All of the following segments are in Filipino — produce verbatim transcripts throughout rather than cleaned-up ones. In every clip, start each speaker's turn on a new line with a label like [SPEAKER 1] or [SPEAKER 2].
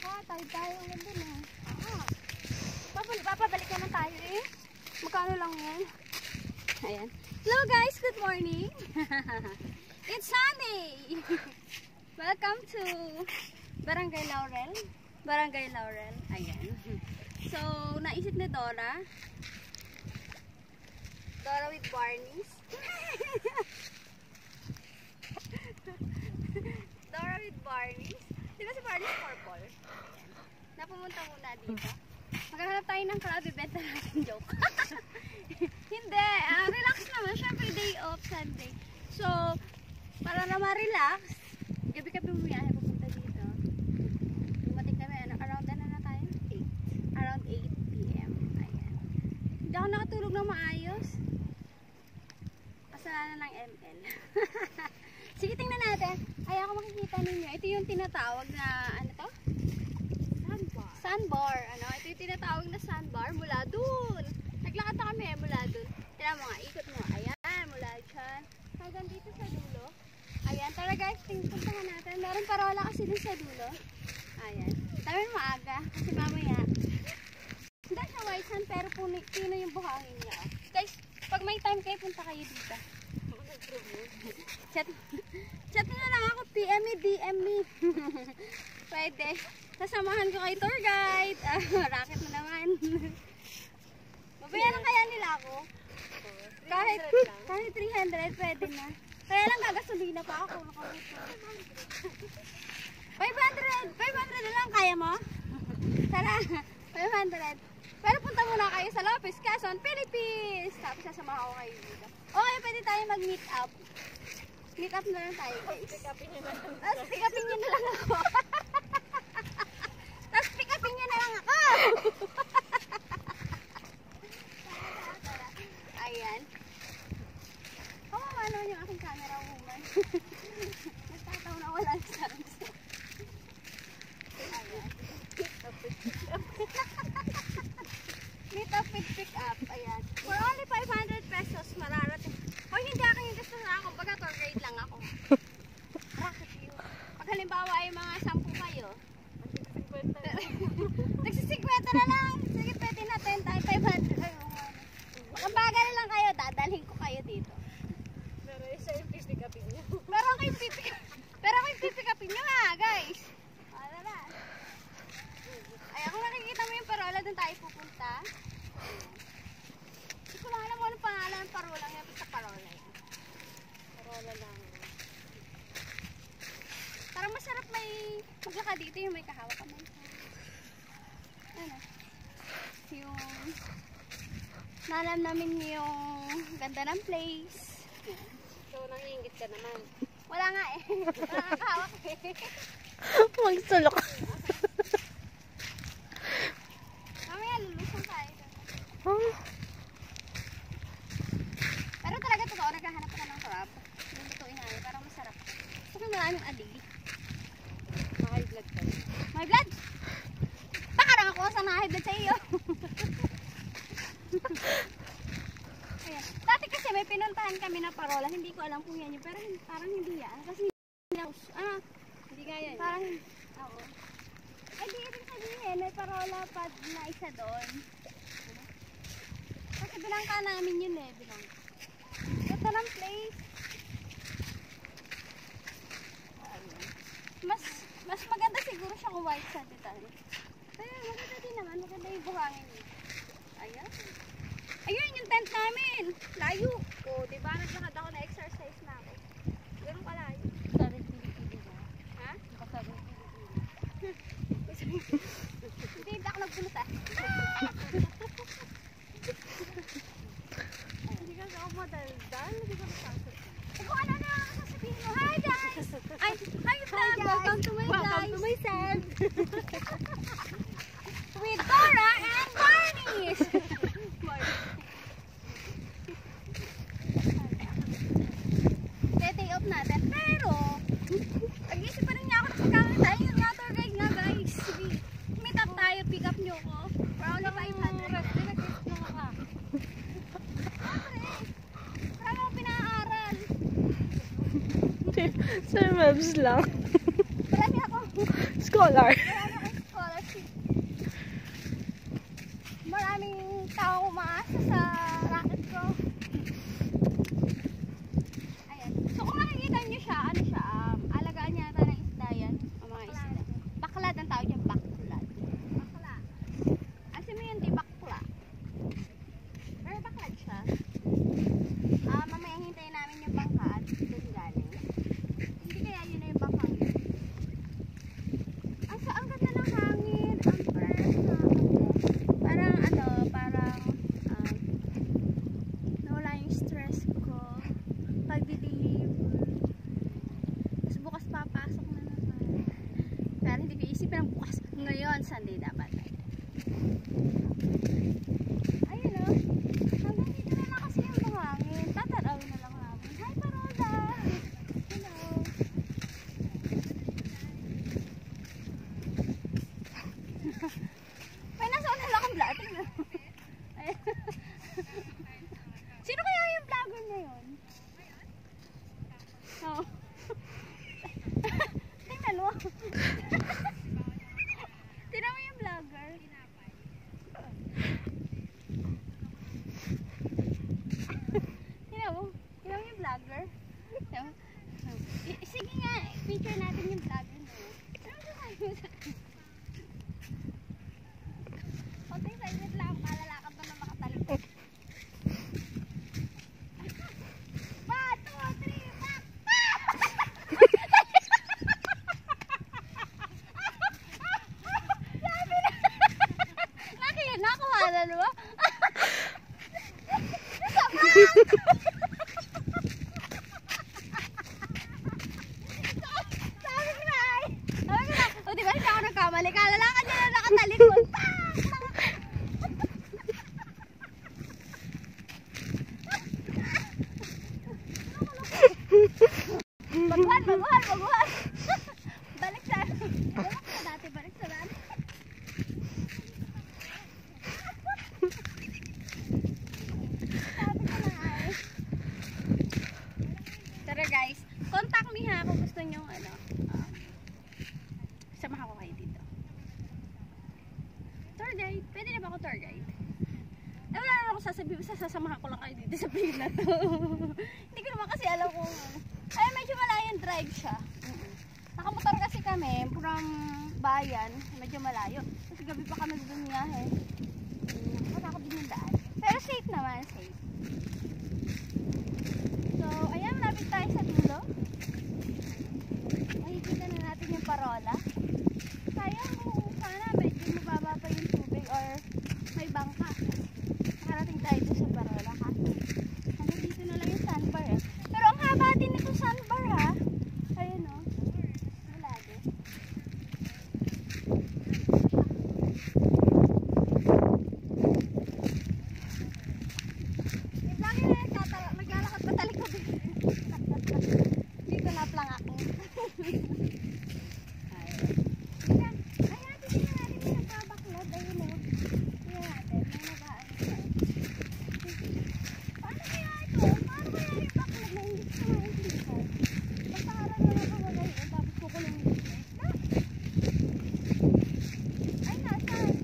[SPEAKER 1] Ah, tayo tayo ang ganda na. Ah. Papabalik naman tayo eh. Magkano lang yan? Ayan. Hello guys, good morning. It's Sunday. Welcome to Barangay Laurel. Barangay Laurel. Ayan. So, naisip ni Dora. Dora with Barneys. Dora with Barneys. Di ba si Barneys purple? Ayan. Napumunta muna dito. Maghahanap tayo ng crab, ibenta natin. Joke. Hindi. Uh, relax naman. Siyempre day off, Sunday. So, para na ma-relax, gabi-gabi mo yan, pupunta dito. Dumating kami, ano, around ano na tayo? eight. Around eight p m Ayan. Hindi ako nakatulog na maayos. Kasalanan ng M L. Sige, tingnan natin. Ay, ako makikita ninyo. Ito yung tinatawag na, ano to? Sandbar. Sandbar. Ano? Ito yung tinatawag na sandbar mula dun. Naglakad na kami mula dun. Tignan mo nga, ikot mo. Ayan, mula dyan. Hanggang dito sa dulo. Ayan, tara guys, tingnan natin. Meron parola kasi dun sa dulo. Ayan. Dami maaga. Kasi mamaya. Hindi siya white sand, pero pino yung buhangin niya. Guys, pag may time kayo, punta kayo dito. Chat, chat nyo lang ako, P M me, D M me. Pwede. Sasamahan ko kay tour guide. Uh, racket na naman. Mabayaran kaya nila ako? Kahit, kahit three hundred, pwede na. Kaya lang gagasolina pa ako. five hundred, five hundred na lang, kaya mo? Tara, five hundred. Pero punta muna kayo sa Lopez, Quezon, Philippines. Tapos sasamahan ko kayo dito. Okay, pwede tayo mag-meet up. Meet up na lang tayo, guys. Pick upin nyo na lang. Tapos pick upin nyo na lang ako. Tapos pick upin nyo na lang ako. Ayan. Oh, ano yung aking camera woman. Nagtataw na wala ang sounds. Ayan. Meet up with pick up. Ayan. For only five hundred pesos, mararating. O hindi ako yung gusto na ako. Baga tour guide lang ako. Racket view. Pag halimbawa ay mga sampu kayo. Nagsisikwenta na lang. Sige, pwede natin tayo. five hundred. Ang bagal lang kayo. Dadalhin ko kayo dito.
[SPEAKER 2] Pero isa yung pipick upin nyo.
[SPEAKER 1] Pero ako yung pipick Pero ako yung pipick upin nyo ha, guys. Wala na. Ay, kung nakikita mo yung parola, doon tayo pupunta. Hindi ko lang alam mo anong pangalan ng parola. Ngayon sa parola yan.
[SPEAKER 2] Parola lang.
[SPEAKER 1] Parang masarap may maglakad dito yung may kahawak ka man. Ano? Yung nalam namin yung ganda ng place.
[SPEAKER 2] So, nangiingit ka naman.
[SPEAKER 1] Wala nga eh. Wala nga kahawak eh.
[SPEAKER 3] Magsulok.
[SPEAKER 1] Mamaya lulusong tayo.
[SPEAKER 3] Huh?
[SPEAKER 1] Pero talaga totoo, naghahanap ka ng crab. Lulutuin namin, parang masarap. Gusto ko maraming alig.
[SPEAKER 2] High blood ka.
[SPEAKER 1] My blood? Baka lang ako sa high blood sa iyo. Ayan. Dati kasi may pinuntahan kami na parola. Hindi ko alam kung yan yun. Pero parang hindi yan. Kasi hindi ako, ah,
[SPEAKER 2] Hindi nga yan.
[SPEAKER 1] parang, oo. Ay, di ibig sabihin, may parola pa na isa doon. Kasi binangka namin yun eh, binangka. Ganda ng place. Mas, mas maganda siguro siya kung white sand tayo. Pero maganda din naman, maganda yung buhangin niya. Ayan. Ayun yung tent namin. Layo. O, diba? Naglakad ako na exercise na ako. Ganun ka layo.
[SPEAKER 2] Kasabing Pilipili na.
[SPEAKER 1] Ha?
[SPEAKER 2] Kasabing Pilipili.
[SPEAKER 1] Hindi, hindi ako nagpunta.
[SPEAKER 2] Hindi kasi ako madaldal. Hindi ko nasasot.
[SPEAKER 1] Eh kung ano na ang sasabihin mo. Hi guys! Ay, hi vlog! Welcome to my
[SPEAKER 2] Welcome
[SPEAKER 1] guys!
[SPEAKER 2] to my son!
[SPEAKER 1] With Dora and Barneys! Day off natin. Pero, nag-isip pa rin niya ako na pagkakamit tayo. Yung nga tour guide nga guys. Sige, meet up tayo. Pick up nyo ko. For only five hundred.
[SPEAKER 2] Nag-isip mo ka.
[SPEAKER 1] Parang ako pinaaral.
[SPEAKER 3] Sir Mabs lang.
[SPEAKER 1] Marami ako.
[SPEAKER 3] Scholar.
[SPEAKER 1] Marami ako maraming tao umaasa sa racket ko. Ayan. So kung makikita nyo siya, ano siya, um, alagaan niya ata ng isda yan. Ang mga isda. Baklad ang tawag niya, baklad. Bakla. Kasi mo yun, di bakla. Pero baklad siya. Ah, mamaya hintayin namin yung bangka at doon galing. Hindi kaya yun na yung bangkang yun. Ang sa ang ganda ng hangin, ang fresh na parang ano, parang um, nawala yung stress ko pagdi-deliver. Tapos bukas papasok na naman. Pero hindi ko isipin ang bukas. Ngayon, Sunday dapat. Ayun o. Hanggang dito na lang kasi yung buhangin. Tatarawin na lang namin. Hi, Parola! Hello! May nasa unala akong vlog. Tingnan mo. Ayan. Sino kaya yung vlogger ngayon? Oo. Tingnan mo. Tingnan mo yung vlogger. Tingnan mo. Tingnan mo yung vlogger. Tingnan mo. I- Sige nga, picture natin yung vlogger mo. Ano siya kayo sa konting silent lang, malalakad pa na makatalikod. one, two, three, back! Sabi na! Nakikita, nakuha na mo? Sabi ko na ay! Sabi ko na, o diba hindi ako nagkamali? Kalalakad niya na nakatalikod. Baguhan, baguhan, baguhan. Balik sa balik sa dati, balik sa dati. Sabi ko na ay. Tara guys, contact me ha kung gusto nyo ano. Um, samahan ko kayo dito. Tour guide, pwede na ba ako tour guide? Eh, wala naman ako sasabihin, sasamahan ko lang kayo dito sa plane na to. Hindi ko naman kasi alam kung ay, medyo malayong drive siya. Mm-mm. Nakamotor kasi kami from bayan, medyo malayo. Kasi gabi pa kami bumiyahe. Matakot din yung daan. Pero safe naman, safe. So, ayan, malapit tayo sa dulo. Makikita na natin yung Parola. Sayang kung sana medyo mababa pa yung tubig or may bangka. Nakarating tayo dito sa Parola kasi hanggang dito na lang yung sandbar eh. Pero ang haba din ito sandbar ha. Ayun o. Wala din. Yung lagi na nagtatala, maglalakad pa talikod. Dito na plang ako. Ayun. Ayan, titignan natin yung nagkabaklad. Ayun o. Tingnan natin. May nagaan siya. Paano kaya ito? Paano kaya yung baklad na hindi ko maintindihan? Basta harap na nakawalay o tapos kukulong dito. Ay, nasaan?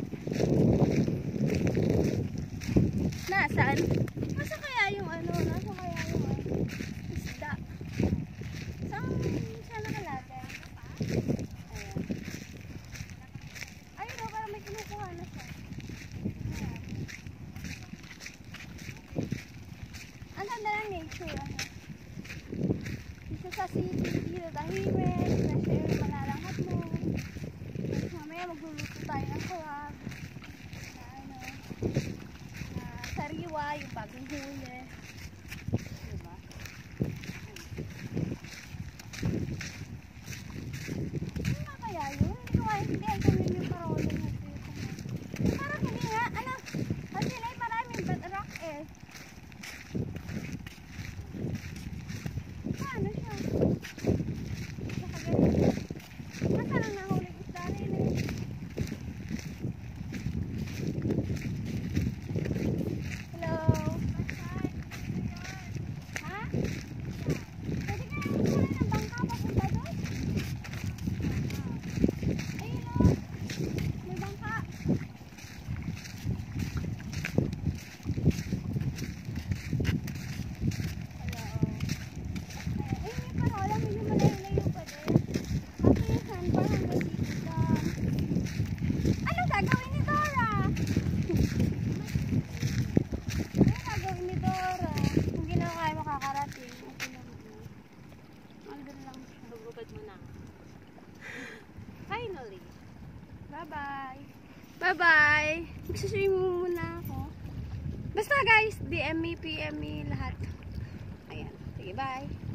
[SPEAKER 1] Nasaan? Nasa kaya yung ano? Nasa kaya yung ano? Isda. Saan siya nakalagay? Ayan. Ayun o, parang may kinukuha na siya. Ayan. Ang ganda ng nature, ano? Dito sa city, dito tahimik, fresh air yung malalangkat mo. Tapos mamaya magluluto tayo ng crab. Na ano, na sariwa, yung bagong huli. Diba? Ano nga kaya yun? Hindi ko maintindihan kung yun yung Parola na dito. Parang hindi nga, ano, kasi na maraming rock eh. Paano siya? Nakaganyan. Masa lang nahuli isda rin eh. Finally. Bye-bye. Bye-bye. Magsaswim muna ako. Basta guys, D M me, P M me, lahat. Ayan. Sige, bye.